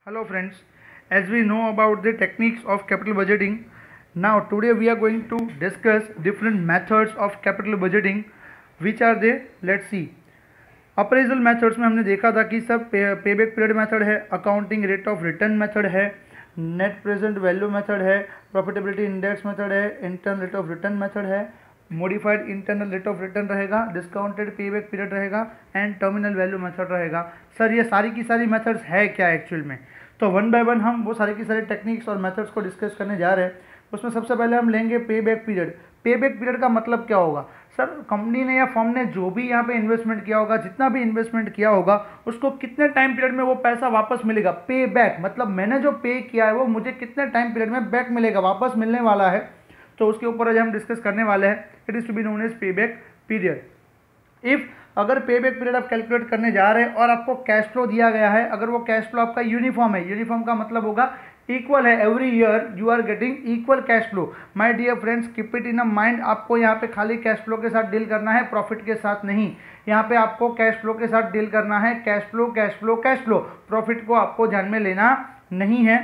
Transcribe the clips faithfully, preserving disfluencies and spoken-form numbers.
Hello friends, as we know about the techniques of capital budgeting, now today we are going to discuss different methods of capital budgeting. Which are they? Let's see. Appraisal methods में हमने देखा था कि सब payback period method है, accounting rate of return method है, net present value method है, profitability index method है, internal rate of return method है, modified internal rate of return रहेगा, डिस्काउंटेड पे बैक पीरियड रहेगा एंड टर्मिनल वैल्यू मेथड रहेगा. Sir ये सारी की सारी मेथड्स है क्या एक्चुअल में? तो वन बाय वन हम वो सारी की सारी टेक्निक्स और मेथड्स को डिस्कस करने जा रहे हैं. उसमें सबसे पहले हम लेंगे payback period. Payback period का मतलब क्या होगा? सर कंपनी ने या फर्म ने जो भी यहाँ पे इन्वेस्टमेंट किया होगा, जितना भी इन्वेस्टमेंट किया होगा, उसको कितने टाइम पीरियड में वो पैसा वापस मिलेगा. पे बैक मतलब मैंने जो पे किया है वो मुझे कितने टाइम पीरियड में बैक मिलेगा, वापस मिलने वाला है. तो उसके ऊपर आज हम डिस्कस करने वाले हैं. It is to be known as payback period. If अगर पे बैक पीरियड आप कैलकुलेट करने जा रहे हैं और आपको कैश फ्लो दिया गया है, अगर वो कैश फ्लो आपका यूनिफॉर्म है, यूनिफॉर्म का मतलब होगा इक्वल है, every year you are getting equal cash flow. My dear friends, keep it in a mind. आपको यहाँ पे खाली कैश फ्लो के साथ डील करना है, प्रॉफिट के साथ नहीं. यहाँ पे आपको कैश फ्लो के साथ डील करना है. Cash flow cash flow cash flow, profit को आपको ध्यान में लेना नहीं है.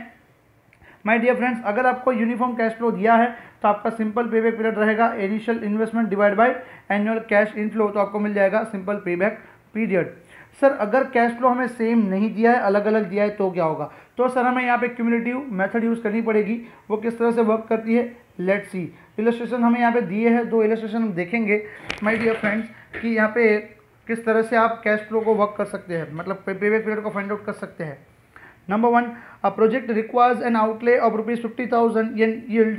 माय डियर फ्रेंड्स, अगर आपको यूनिफॉर्म कैश फ्लो दिया है तो आपका सिंपल पे बैक पीरियड रहेगा initial investment divide by annual cash inflow, तो आपको मिल जाएगा simple payback period. Sir अगर कैश फ्लो हमें सेम नहीं दिया है, अलग अलग दिया है, तो क्या होगा? तो सर हमें यहाँ पे क्यूमुलेटिव मेथड यूज़ करनी पड़ेगी. वो किस तरह से वर्क करती है, लेट्स सी. इलस्ट्रेशन हमें यहाँ पे दिए हैं, दो इलस्ट्रेशन हम देखेंगे माय डियर फ्रेंड्स कि यहाँ पे किस तरह से आप कैश फ्लो को वर्क कर सकते हैं, मतलब पे बैक पीरियड को फाइंड आउट कर सकते हैं. Number one, a project requires an outlay of rupees fifty thousand and yield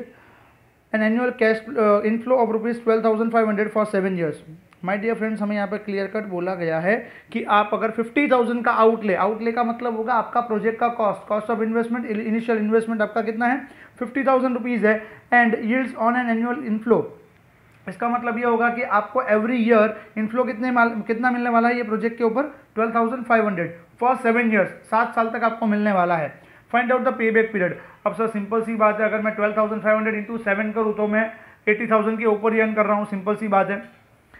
an annual cash uh, inflow of rupees twelve thousand five hundred for seven years. My dear friends, हमें यहाँ पे clear cut बोला गया है कि आप अगर fifty thousand का आउटले, आउटले का मतलब होगा आपका प्रोजेक्ट का cost, cost of investment, initial investment आपका कितना है, फिफ्टी थाउजेंड रुपीज़ है, and yields on an annual inflow. इसका मतलब ये होगा कि आपको एवरी ईयर इनफ्लो कितने कितना मिलने वाला है ये प्रोजेक्ट के ऊपर, twelve thousand five hundred for seven years, सात साल तक आपको मिलने वाला है. Find out the payback period. अब सर सिंपल सी बात है, अगर मैं twelve thousand five hundred into seven करूँ तो मैं एटी थाउजेंड के ऊपर ही अर्न कर रहा हूँ, सिंपल सी बात है.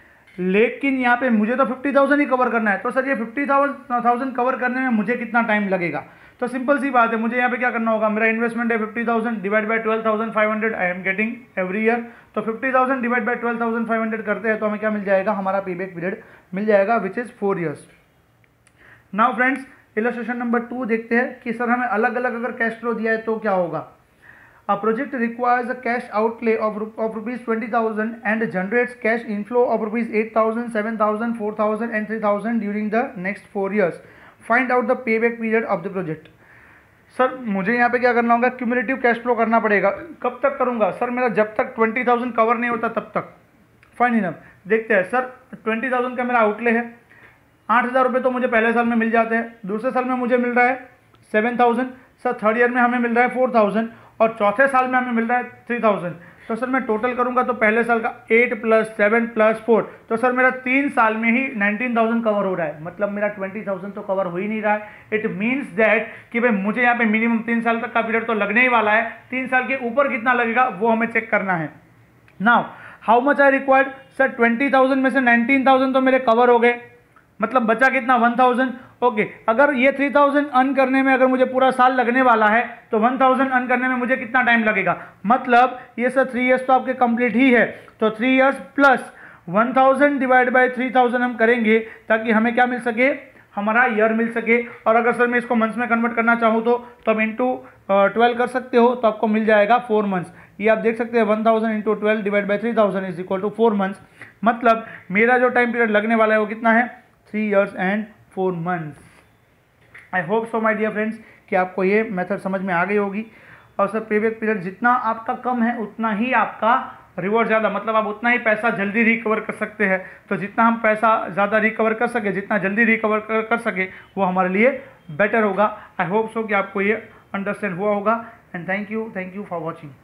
लेकिन यहाँ पे मुझे तो फिफ्टी थाउजेंड ही कवर करना है. तो सर ये फिफ्टी थाउजेंड कवर करने में मुझे कितना टाइम लगेगा? तो सिंपल सी बात है, मुझे यहाँ पे क्या करना होगा, मेरा इन्वेस्टमेंट है fifty thousand divide by twelve thousand five hundred I am getting every year. तो fifty thousand divide by twelve thousand five hundred करते हैं तो हमें क्या मिल जाएगा, हमारा पे बैक पीरियड मिल जाएगा which is four years. Now friends, illustration number two देखते हैं कि सर हमें अलग अलग अगर कैश फ्लो दिया है तो क्या होगा. A project requires a cash outlay of, of rupees twenty thousand and generates cash inflow of rupees eight thousand, seven thousand, four thousand and three thousand during the next four years. Find out the payback period of the project. Sir मुझे यहाँ पे क्या करना होगा, cumulative cash flow करना पड़ेगा. कब तक करूँगा? सर मेरा जब तक ट्वेंटी थाउजेंड कवर नहीं होता तब तक. Fine enough. देखते हैं सर, ट्वेंटी थाउजेंड का मेरा आउटले है, आठ हज़ार रुपये तो मुझे पहले साल में मिल जाते हैं, दूसरे साल में मुझे मिल रहा है seven thousand, sir third year में हमें मिल रहा है फोर थाउजेंड और चौथे साल में हमें मिल रहा है थ्री थाउजेंड. तो सर मैं टोटल करूंगा तो पहले साल का eight plus seven plus four, तो सर मेरा तीन साल में ही नाइनटीन थाउजेंड कवर हो रहा है, मतलब मेरा ट्वेंटी थाउजेंड तो कवर हो ही नहीं रहा है. इट मीन्स दैट कि भाई मुझे यहाँ पे मिनिमम तीन साल तक का पीरियड तो लगने ही वाला है, तीन साल के ऊपर कितना लगेगा वो हमें चेक करना है. Now how much I required? Sir twenty thousand में से नाइनटीन थाउजेंड तो मेरे कवर हो गए, मतलब बचा कितना, वन थाउजेंड. ओके, अगर ये थ्री थाउजेंड अर्न करने में अगर मुझे पूरा साल लगने वाला है तो वन थाउजेंड अर्न करने में मुझे कितना टाइम लगेगा, मतलब ये सर थ्री इयर्स तो आपके कंप्लीट ही है. तो three years plus one thousand divide by three thousand हम करेंगे ताकि हमें क्या मिल सके, हमारा ईयर मिल सके. और अगर सर मैं इसको मंथ्स में कन्वर्ट करना चाहूँ तो तो आप इंटू ट्वेल्व कर सकते हो, तो आपको मिल जाएगा फोर मंथ्स. ये आप देख सकते हैं one thousand into twelve divide by three thousand is equal to four months. मतलब मेरा जो टाइम पीरियड लगने वाला है वो कितना है, three years and four months. I hope so my dear friends कि आपको ये मेथड समझ में आ गई होगी. और सर पे बैक पीरियड जितना आपका कम है उतना ही आपका रिवॉर्ड ज़्यादा, मतलब आप उतना ही पैसा जल्दी रिकवर कर सकते हैं. तो जितना हम पैसा ज़्यादा रिकवर कर सके, जितना जल्दी रिकवर कर, कर सके वो हमारे लिए बेटर होगा. आई होप सो कि आपको ये अंडरस्टैंड हुआ होगा. And thank you thank you for watching.